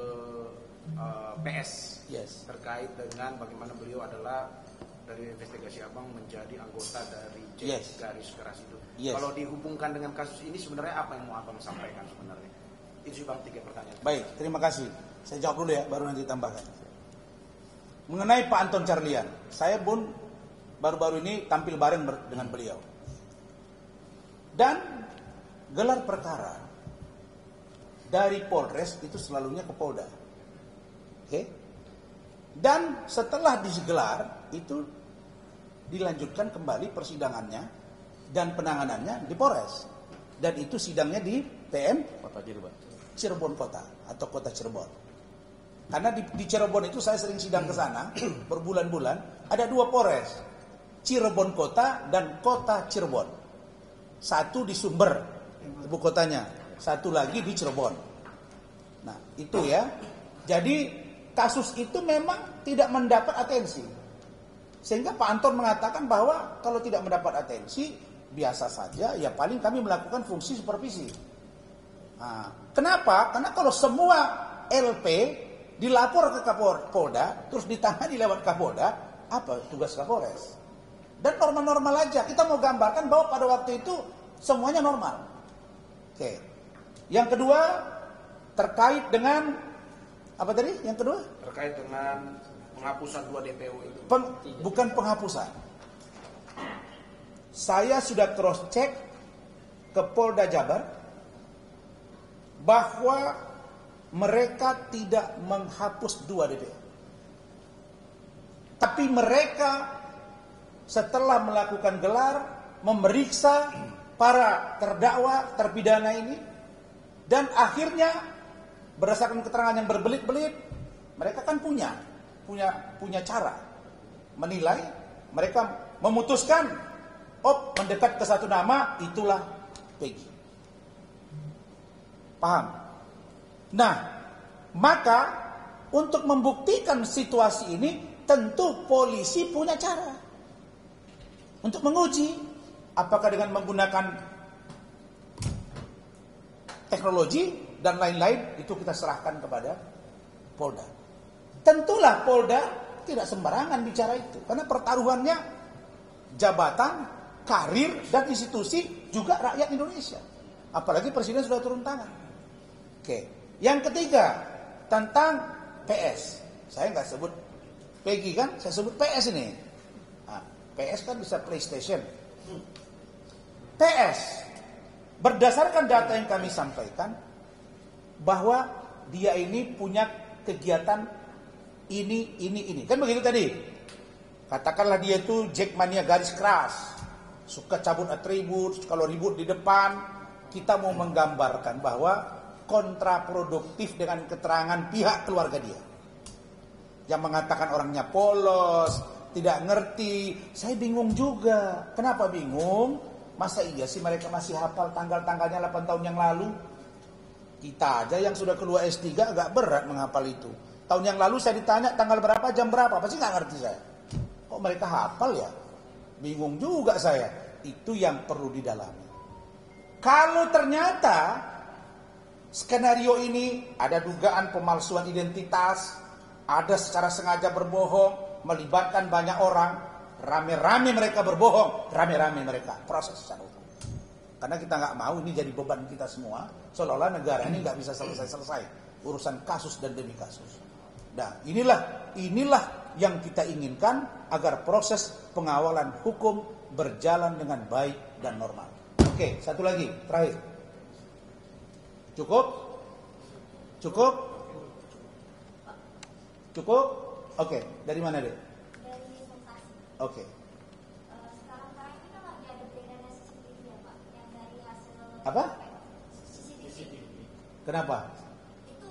PS, terkait dengan bagaimana beliau adalah dari investigasi Abang menjadi anggota dari garis keras itu. Kalau dihubungkan dengan kasus ini sebenarnya apa yang mau Abang sampaikan sebenarnya? Itu sih Bang 3 pertanyaan. Baik, terima kasih. Saya jawab dulu ya, baru nanti tambahkan. Mengenai Pak Anton Carlyan, saya pun baru-baru ini tampil bareng dengan beliau. Dan gelar perkara dari Polres itu selalunya ke Polda. Oke? Dan setelah digelar itu dilanjutkan kembali persidangannya dan penanganannya di Polres. Dan itu sidangnya di PM Kota Cirebon Kota atau Kota Cirebon. Karena di Cirebon itu saya sering sidang ke sana berbulan-bulan, ada 2 Polres, Cirebon Kota dan Kota Cirebon. Satu di Sumber ibu kotanya, satu lagi di Cirebon. Nah, itu ya. Jadi kasus itu memang tidak mendapat atensi. Sehingga Pak Anton mengatakan bahwa kalau tidak mendapat atensi, biasa saja, ya paling kami melakukan fungsi supervisi. Nah, kenapa? Karena kalau semua LP dilapor ke Kapolda, terus ditangani lewat Kapolda, apa tugas Kapolres? Dan normal-normal aja. Kita mau gambarkan bahwa pada waktu itu semuanya normal. Oke. Yang kedua terkait dengan apa tadi? Yang kedua? Terkait dengan penghapusan 2 DPO itu. Bukan penghapusan. Saya sudah cross check ke Polda Jabar bahwa mereka tidak menghapus 2 DPO. Tapi mereka setelah melakukan gelar memeriksa para terdakwa, terpidana ini, dan akhirnya berdasarkan keterangan yang berbelit-belit, mereka kan punya cara menilai. Mereka memutuskan, mendekat ke satu nama, itulah Peggy. Paham? Nah, maka untuk membuktikan situasi ini, tentu polisi punya cara untuk menguji. Apakah dengan menggunakan teknologi dan lain-lain, itu kita serahkan kepada Polda. Tentulah Polda tidak sembarangan bicara itu. Karena pertaruhannya jabatan, karir, dan institusi juga rakyat Indonesia. Apalagi Presiden sudah turun tangan. Oke. Yang ketiga, tentang PS. Saya nggak sebut Peggy kan, saya sebut PS ini. Nah, PS kan bisa PlayStation. PS, berdasarkan data yang kami sampaikan, bahwa dia ini punya kegiatan ini. Kan begitu tadi. Katakanlah dia itu jackmania garis keras, suka cabut atribut, kalau ribut di depan. Kita mau menggambarkan bahwa kontraproduktif dengan keterangan pihak keluarga dia. Yang mengatakan orangnya polos, tidak ngerti. Saya bingung juga. Kenapa bingung? Masa iya sih mereka masih hafal tanggal-tanggalnya 8 tahun yang lalu? Kita aja yang sudah keluar S3 agak berat menghafal itu. Tahun yang lalu saya ditanya tanggal berapa, jam berapa, pasti nggak ngerti saya. Kok mereka hafal ya? Bingung juga saya. Itu yang perlu didalami. Kalau ternyata skenario ini ada dugaan pemalsuan identitas, ada secara sengaja berbohong, melibatkan banyak orang, rame-rame mereka berbohong, rame-rame mereka proses secara hukum. Karena kita nggak mau ini jadi beban kita semua, seolah-olah negara ini nggak bisa selesai urusan kasus dan demi kasus. Nah, inilah yang kita inginkan agar proses pengawalan hukum berjalan dengan baik dan normal. Oke, satu lagi terakhir. Cukup? Oke, dari mana deh? Oke. Sekarang ini kan lagi ada beredarnya CCTV ya Pak, yang dari hasil Apa? CCTV. Kenapa? Itu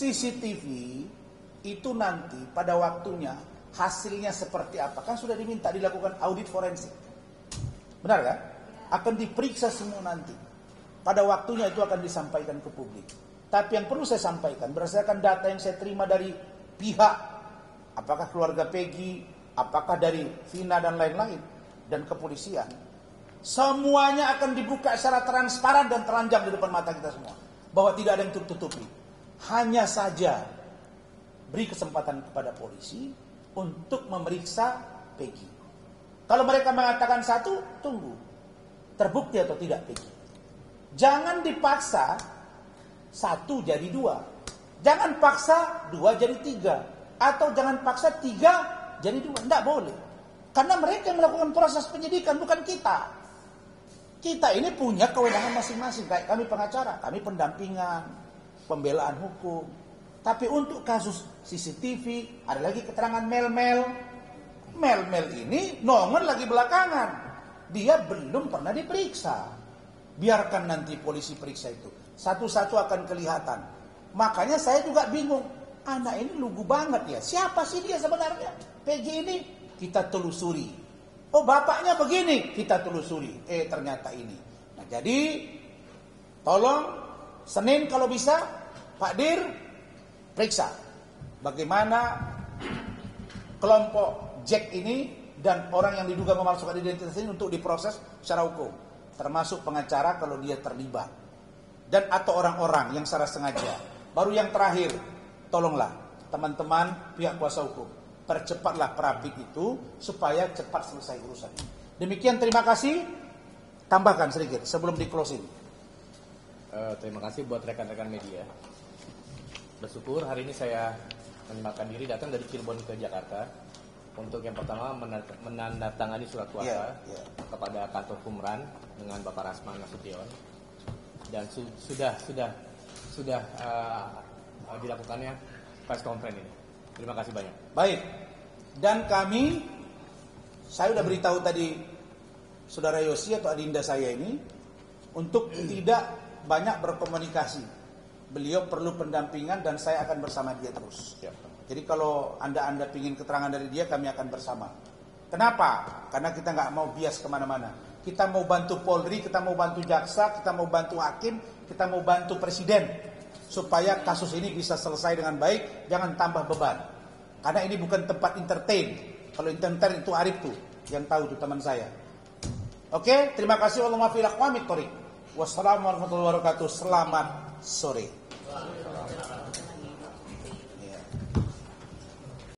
CCTV itu nanti pada waktunya hasilnya seperti apa? Kan sudah diminta dilakukan audit forensik. Benar kan? Akan diperiksa semua nanti. Pada waktunya itu akan disampaikan ke publik. Tapi yang perlu saya sampaikan, berdasarkan data yang saya terima dari pihak, apakah keluarga Peggy, apakah dari Vina dan lain-lain, dan kepolisian, semuanya akan dibuka secara transparan dan telanjang di depan mata kita semua. Bahwa tidak ada yang tertutupi. Hanya saja beri kesempatan kepada polisi untuk memeriksa Peggy. Kalau mereka mengatakan satu, tunggu. Terbukti atau tidak Peggy. Jangan dipaksa satu jadi dua. Jangan paksa dua jadi tiga. Atau jangan paksa tiga jadi dua. Tidak boleh. Karena mereka yang melakukan proses penyidikan, bukan kita. Kita ini punya kewenangan masing-masing. Kayak kami pengacara, kami pendampingan, pembelaan hukum. Tapi untuk kasus CCTV, ada lagi keterangan Mel-Mel. Mel-Mel ini nongol lagi belakangan. Dia belum pernah diperiksa. Biarkan nanti polisi periksa itu. Satu-satu akan kelihatan. Makanya saya juga bingung. Anak ini lugu banget ya. Siapa sih dia sebenarnya? Peggy ini kita telusuri. Oh bapaknya begini, kita telusuri. Ternyata ini. Nah jadi tolong Senin kalau bisa Pak Dir periksa bagaimana kelompok Jack ini dan orang yang diduga memalsukan identitas ini untuk diproses secara hukum, termasuk pengacara kalau dia terlibat dan atau orang-orang yang secara sengaja. Baru yang terakhir, tolonglah teman-teman pihak kuasa hukum, percepatlah perapit itu supaya cepat selesai urusan ini. Demikian, terima kasih. Tambahkan sedikit sebelum di closing. Terima kasih buat rekan-rekan media. Bersyukur hari ini saya menyempatkan diri datang dari Cirebon ke Jakarta untuk yang pertama menandatangani surat kuasa kepada kantor Kumran dengan Bapak Rasman Nasution, dan sudah dilakukannya press conference ini. Terima kasih banyak. Baik. Dan saya sudah beritahu tadi Saudara Yosi atau adinda saya ini untuk tidak banyak berkomunikasi. Beliau perlu pendampingan dan saya akan bersama dia terus. Jadi kalau Anda ingin keterangan dari dia, kami akan bersama. Kenapa? Karena kita nggak mau bias kemana-mana. Kita mau bantu Polri, kita mau bantu jaksa, kita mau bantu hakim, kita mau bantu presiden. Supaya kasus ini bisa selesai dengan baik, jangan tambah beban. Karena ini bukan tempat entertain. Kalau entertain itu Arif tuh, yang tahu tuh teman saya. Oke, terima kasih. Wassalamualaikum warahmatullahi wabarakatuh. Selamat sore.